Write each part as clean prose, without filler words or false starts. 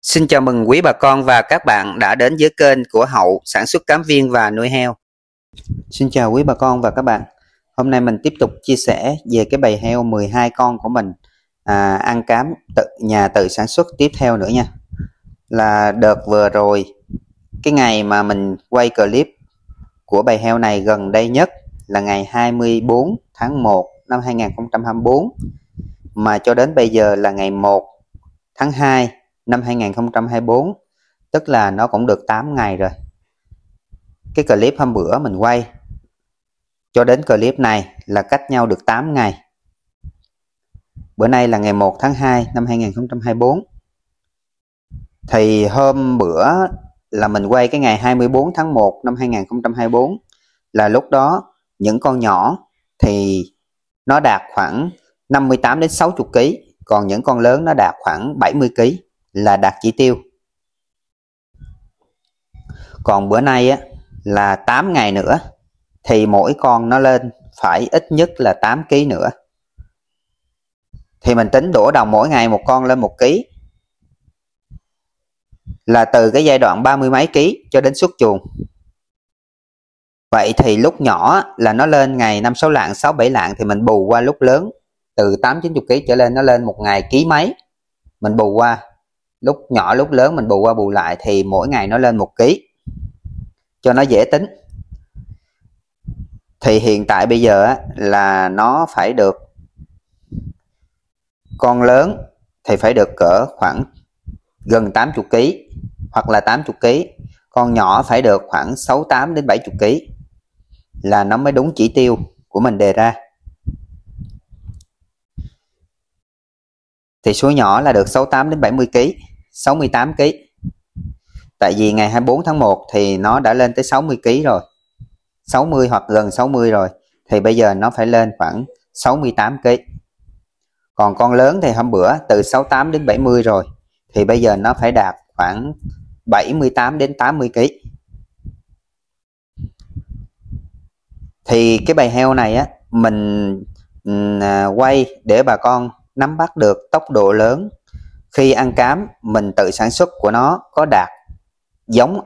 Xin chào mừng quý bà con và các bạn đã đến với kênh của Hậu sản xuất cám viên và nuôi heo. Xin chào quý bà con và các bạn. Hôm nay mình tiếp tục chia sẻ về cái bầy heo 12 con của mình ăn cám tự sản xuất tiếp theo nữa nha. Là đợt vừa rồi, cái ngày mà mình quay clip của bầy heo này gần đây nhất là ngày 24 tháng 1 năm 2024, mà cho đến bây giờ là ngày 1 tháng 2 năm 2024, tức là nó cũng được 8 ngày rồi. Cái clip hôm bữa mình quay cho đến clip này là cách nhau được 8 ngày. Bữa nay là ngày 1 tháng 2 năm 2024. Thì hôm bữa là mình quay cái ngày 24 tháng 1 năm 2024, là lúc đó những con nhỏ thì nó đạt khoảng 58 đến 60 kg, còn những con lớn nó đạt khoảng 70 kg, là đạt chỉ tiêu. Còn bữa nay á, là 8 ngày nữa thì mỗi con nó lên phải ít nhất là 8 kg nữa. Thì mình tính đổ đồng mỗi ngày một con lên 1 kg, là từ cái giai đoạn 30 mấy ký cho đến xuất chuồng. Vậy thì lúc nhỏ là nó lên ngày 5-6 lạng, 6-7 lạng thì mình bù qua lúc lớn từ 8-90 kg trở lên, nó lên một ngày ký mấy, mình bù qua. Lúc nhỏ lúc lớn mình bù qua bù lại thì mỗi ngày nó lên 1 kg cho nó dễ tính. Thì hiện tại bây giờ là nó phải được, con lớn thì phải được cỡ khoảng gần 80 kg hoặc là 80 kg, con nhỏ phải được khoảng 68 đến 70 kg là nó mới đúng chỉ tiêu của mình đề ra. Thì số nhỏ là được 68 đến 70 kg, 68 kg. Tại vì ngày 24 tháng 1 thì nó đã lên tới 60 kg rồi, 60 hoặc gần 60 rồi, thì bây giờ nó phải lên khoảng 68 kg. Còn con lớn thì hôm bữa từ 68 đến 70 rồi, thì bây giờ nó phải đạt khoảng 78 đến 80 kg. Thì cái bầy heo này á, mình quay để bà con nắm bắt được tốc độ lớn khi ăn cám mình tự sản xuất của nó có đạt giống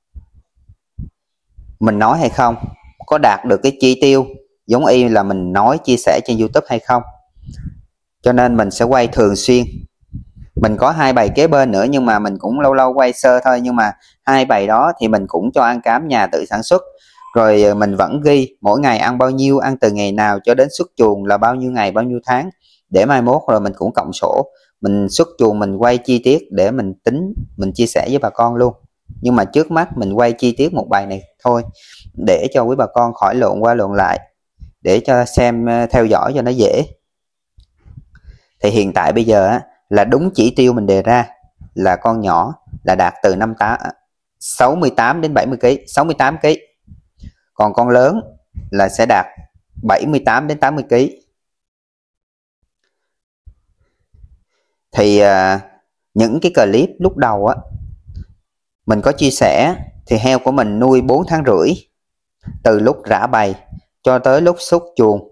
mình nói hay không, có đạt được cái chi tiêu giống y là mình nói chia sẻ trên YouTube hay không. Cho nên mình sẽ quay thường xuyên. Mình có 2 bầy kế bên nữa, nhưng mà mình cũng lâu lâu quay sơ thôi. Nhưng mà 2 bầy đó thì mình cũng cho ăn cám nhà tự sản xuất, rồi mình vẫn ghi mỗi ngày ăn bao nhiêu, ăn từ ngày nào cho đến xuất chuồng là bao nhiêu ngày, bao nhiêu tháng, để mai mốt rồi mình cũng cộng sổ, mình xuất chuồng mình quay chi tiết để mình tính, mình chia sẻ với bà con luôn. Nhưng mà trước mắt mình quay chi tiết một bài này thôi, để cho quý bà con khỏi lộn qua lộn lại, để cho xem theo dõi cho nó dễ. Thì hiện tại bây giờ là đúng chỉ tiêu mình đề ra, là con nhỏ là đạt từ 68 đến 70 kg, 68 kg. Còn con lớn là sẽ đạt 78 đến 80 kg. Thì những cái clip lúc đầu mình có chia sẻ, thì heo của mình nuôi 4 tháng rưỡi, từ lúc rã bầy cho tới lúc xuất chuồng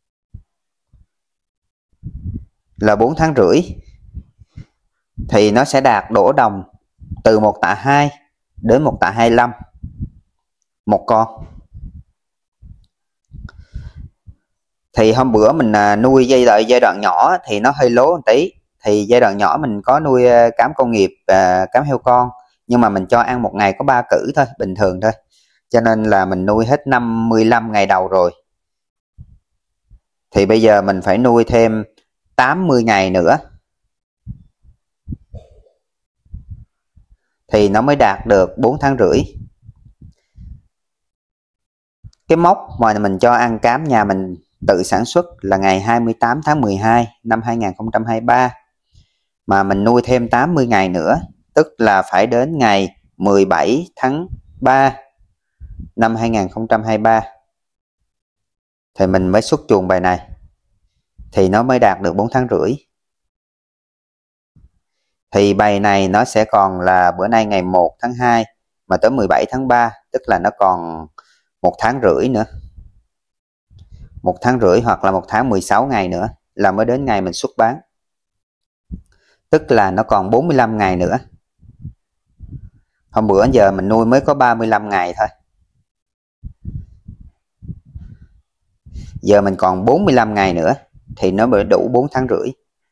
là 4 tháng rưỡi, thì nó sẽ đạt đổ đồng từ 1 tạ 2 đến 1 tạ 25 một con. Thì hôm bữa mình nuôi giai đoạn nhỏ thì nó hơi lố một tí. Thì giai đoạn nhỏ mình có nuôi cám công nghiệp, cám heo con, nhưng mà mình cho ăn một ngày có 3 cữ thôi, bình thường thôi. Cho nên là mình nuôi hết 55 ngày đầu rồi. Thì bây giờ mình phải nuôi thêm 80 ngày nữa thì nó mới đạt được 4 tháng rưỡi. Cái mốc mà mình cho ăn cám nhà mình tự sản xuất là ngày 28 tháng 12 năm 2023. Mà mình nuôi thêm 80 ngày nữa, tức là phải đến ngày 17 tháng 3 năm 2023 thì mình mới xuất chuồng bài này, thì nó mới đạt được 4 tháng rưỡi. Thì bầy này nó sẽ còn là bữa nay ngày 1 tháng 2 mà tới 17 tháng 3, tức là nó còn 1 tháng rưỡi nữa. 1 tháng rưỡi hoặc là 1 tháng 16 ngày nữa là mới đến ngày mình xuất bán. Tức là nó còn 45 ngày nữa Hôm bữa giờ mình nuôi mới có 35 ngày thôi. Giờ mình còn 45 ngày nữa thì nó mới đủ 4 tháng rưỡi.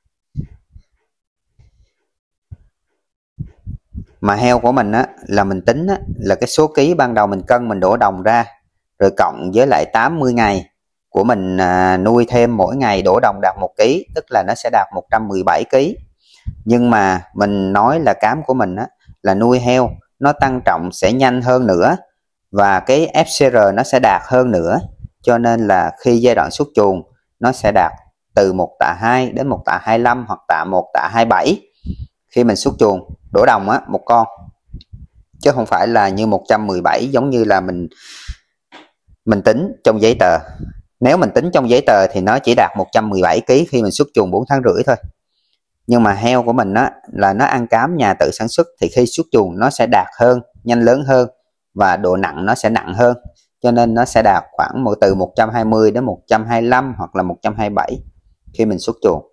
Mà heo của mình á, là mình tính á, là cái số ký ban đầu mình cân mình đổ đồng ra, rồi cộng với lại 80 ngày của mình nuôi thêm mỗi ngày đổ đồng đạt 1 ký, tức là nó sẽ đạt 117 ký. Nhưng mà mình nói là cám của mình á, là nuôi heo nó tăng trọng sẽ nhanh hơn nữa, và cái FCR nó sẽ đạt hơn nữa. Cho nên là khi giai đoạn xuất chuồng nó sẽ đạt từ 1 tạ 2 đến 1 tạ 25 hoặc tạ 1 tạ 27 khi mình xuất chuồng đổ đồng á, một con, chứ không phải là như 117 giống như là mình tính trong giấy tờ. Nếu mình tính trong giấy tờ thì nó chỉ đạt 117 kg khi mình xuất chuồng 4 tháng rưỡi thôi. Nhưng mà heo của mình á, là nó ăn cám nhà tự sản xuất thì khi xuất chuồng nó sẽ đạt hơn, nhanh lớn hơn, và độ nặng nó sẽ nặng hơn. Cho nên nó sẽ đạt khoảng từ 120 đến 125 hoặc là 127 khi mình xuất chuồng.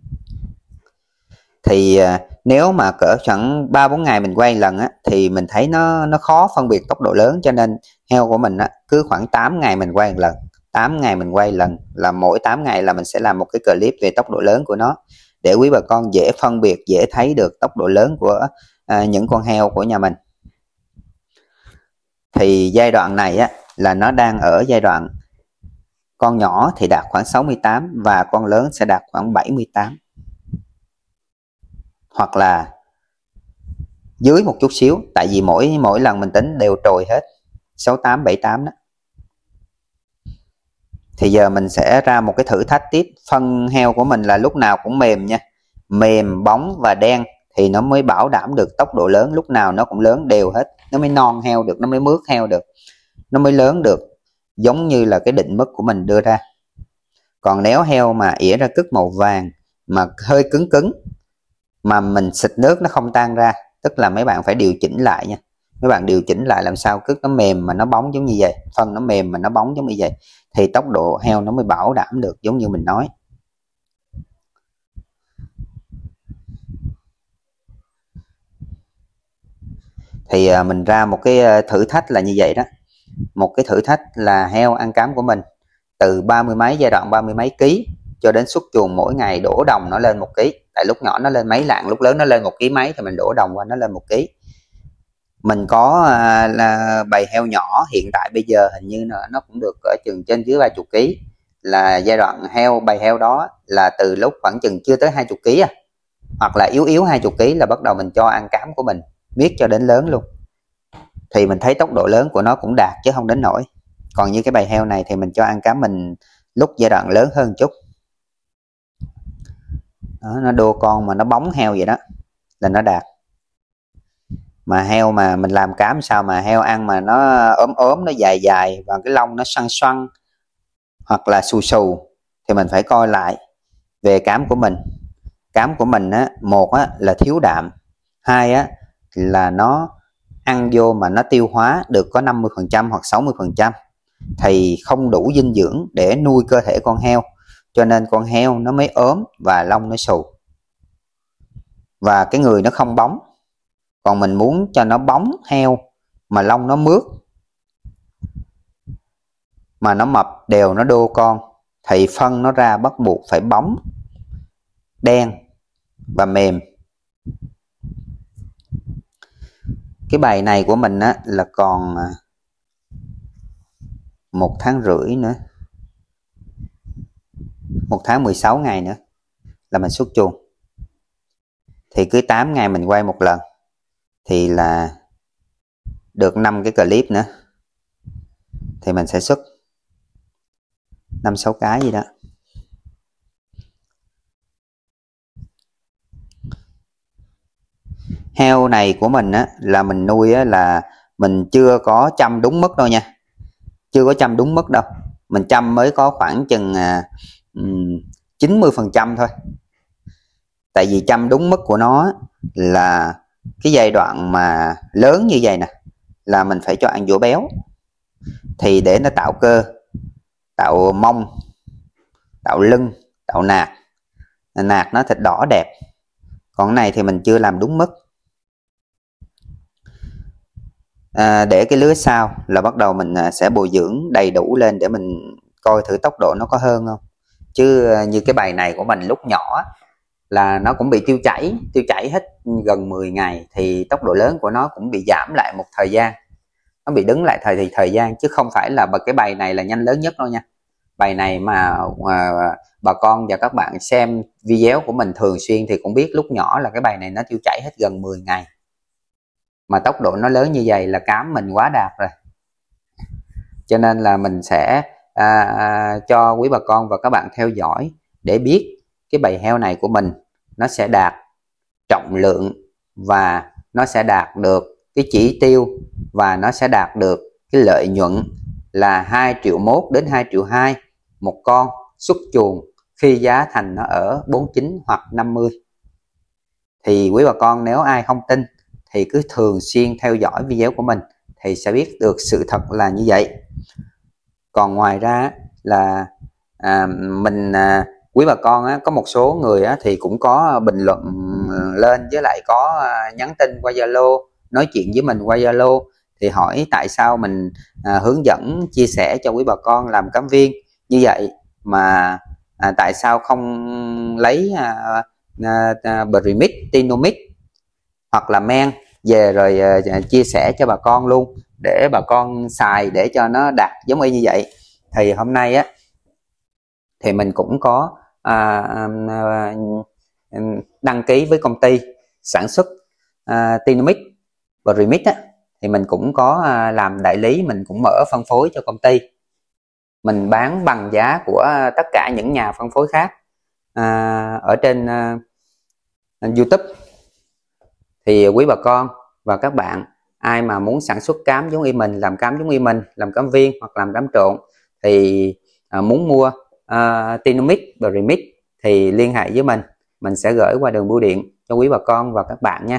Thì nếu mà cỡ khoảng 3-4 ngày mình quay lần á, thì mình thấy nó khó phân biệt tốc độ lớn. Cho nên heo của mình á, cứ khoảng 8 ngày mình quay một lần. 8 ngày mình quay lần, là mỗi 8 ngày là mình sẽ làm một cái clip về tốc độ lớn của nó, để quý bà con dễ phân biệt, dễ thấy được tốc độ lớn của những con heo của nhà mình. Thì giai đoạn này á, là nó đang ở giai đoạn con nhỏ thì đạt khoảng 68 và con lớn sẽ đạt khoảng 78, hoặc là dưới một chút xíu, tại vì mỗi lần mình tính đều trồi hết 68 78 đó. Thì giờ mình sẽ ra một cái thử thách tiếp. Phân heo của mình là lúc nào cũng mềm nha, mềm, bóng và đen thì nó mới bảo đảm được tốc độ lớn. Lúc nào nó cũng lớn đều hết, nó mới non heo được, nó mới mướt heo được, nó mới lớn được, giống như là cái định mức của mình đưa ra. Còn nếu heo mà ỉa ra cứt màu vàng mà hơi cứng cứng mà mình xịt nước nó không tan ra, tức là mấy bạn phải điều chỉnh lại nha. Mấy bạn điều chỉnh lại làm sao cứt nó mềm mà nó bóng giống như vậy, phân nó mềm mà nó bóng giống như vậy, thì tốc độ heo nó mới bảo đảm được giống như mình nói. Thì mình ra một cái thử thách là như vậy đó. Một cái thử thách là heo ăn cám của mình từ 30 mấy, giai đoạn 30 mấy ký cho đến xuất chuồng mỗi ngày đổ đồng nó lên 1 ký. Tại lúc nhỏ nó lên mấy lạng, lúc lớn nó lên 1 ký mấy, thì mình đổ đồng qua nó lên 1 ký. Mình có là bầy heo nhỏ hiện tại bây giờ hình như nó cũng được ở chừng trên dưới 30 kg. Là giai đoạn bầy heo đó là từ lúc khoảng chừng chưa tới 20 kg hoặc là yếu yếu 20 kg là bắt đầu mình cho ăn cám của mình miết cho đến lớn luôn. Thì mình thấy tốc độ lớn của nó cũng đạt chứ không đến nổi. Còn như cái bầy heo này thì mình cho ăn cám mình lúc giai đoạn lớn hơn chút đó, nó đô con mà nó bóng heo vậy đó là nó đạt. Mà heo mà mình làm cám sao mà heo ăn mà nó ốm nó dài dài và cái lông nó xoăn xoăn hoặc là xù xù thì mình phải coi lại về cám của mình. Cám của mình á, một á là thiếu đạm, hai á là nó ăn vô mà nó tiêu hóa được có 50% hoặc 60% thì không đủ dinh dưỡng để nuôi cơ thể con heo, cho nên con heo nó mới ốm và lông nó xù và cái người nó không bóng. Còn mình muốn cho nó bóng heo mà lông nó mướt mà nó mập đều, nó đô con, thì phân nó ra bắt buộc phải bóng, đen và mềm. Cái bài này của mình á, là còn 1 tháng rưỡi nữa, 1 tháng 16 ngày nữa là mình xuất chuồng. Thì cứ 8 ngày mình quay một lần thì là được 5 cái clip nữa thì mình sẽ xuất 5-6 cái gì đó. Heo này của mình á, là mình nuôi á, là mình chưa có chăm đúng mức đâu nha, chưa có chăm đúng mức đâu. Mình chăm mới có khoảng chừng 90% thôi. Tại vì chăm đúng mức của nó là cái giai đoạn mà lớn như vậy nè là mình phải cho ăn vỗ béo, thì để nó tạo cơ, tạo mông, tạo lưng, tạo nạc. Nạc nó thịt đỏ đẹp. Còn cái này thì mình chưa làm đúng mức. để cái lứa sau là bắt đầu mình sẽ bồi dưỡng đầy đủ lên để mình coi thử tốc độ nó có hơn không. Chứ như cái bài này của mình lúc nhỏ là nó cũng bị tiêu chảy hết gần 10 ngày, thì tốc độ lớn của nó cũng bị giảm lại một thời gian, nó bị đứng lại thời gian, chứ không phải là cái bài này là nhanh lớn nhất đâu nha. Bài này mà bà con và các bạn xem video của mình thường xuyên thì cũng biết lúc nhỏ là cái bài này nó tiêu chảy hết gần 10 ngày, mà tốc độ nó lớn như vậy là cám mình quá đạt rồi. Cho nên là mình sẽ cho quý bà con và các bạn theo dõi để biết cái bầy heo này của mình nó sẽ đạt trọng lượng, và nó sẽ đạt được cái chỉ tiêu, và nó sẽ đạt được cái lợi nhuận là 2,1 triệu đến 2,2 triệu một con xuất chuồng khi giá thành nó ở 49 hoặc 50. Thì quý bà con nếu ai không tin thì cứ thường xuyên theo dõi video của mình thì sẽ biết được sự thật là như vậy. Còn ngoài ra là quý bà con có một số người thì cũng có bình luận lên, với lại có nhắn tin qua Zalo, nói chuyện với mình qua Zalo, thì hỏi tại sao mình hướng dẫn chia sẻ cho quý bà con làm cám viên như vậy mà tại sao không lấy Premix, Tinomix hoặc là men về rồi chia sẻ cho bà con luôn, để bà con xài để cho nó đạt giống y như vậy. Thì hôm nay thì mình cũng có đăng ký với công ty sản xuất Tinomix, Premix thì mình cũng có làm đại lý, mình cũng mở phân phối cho công ty, mình bán bằng giá của tất cả những nhà phân phối khác ở trên YouTube. Thì quý bà con và các bạn ai mà muốn sản xuất cám giống y mình, làm cám giống y mình, làm cám viên hoặc làm cám trộn, thì muốn mua Tinomix, Premix thì liên hệ với mình sẽ gửi qua đường bưu điện cho quý bà con và các bạn nha.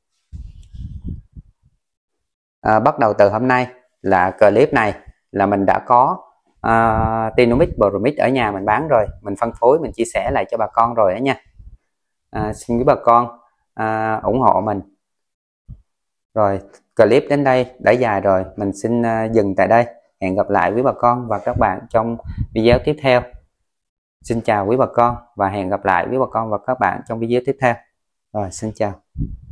Bắt đầu từ hôm nay là clip này là mình đã có Tinomix, Premix ở nhà mình bán rồi, mình phân phối, mình chia sẻ lại cho bà con rồi đó nha. Xin quý bà con ủng hộ mình. Rồi, clip đến đây đã dài rồi, mình xin dừng tại đây. Hẹn gặp lại quý bà con và các bạn trong video tiếp theo. Xin chào quý bà con và hẹn gặp lại quý bà con và các bạn trong video tiếp theo. Rồi, xin chào.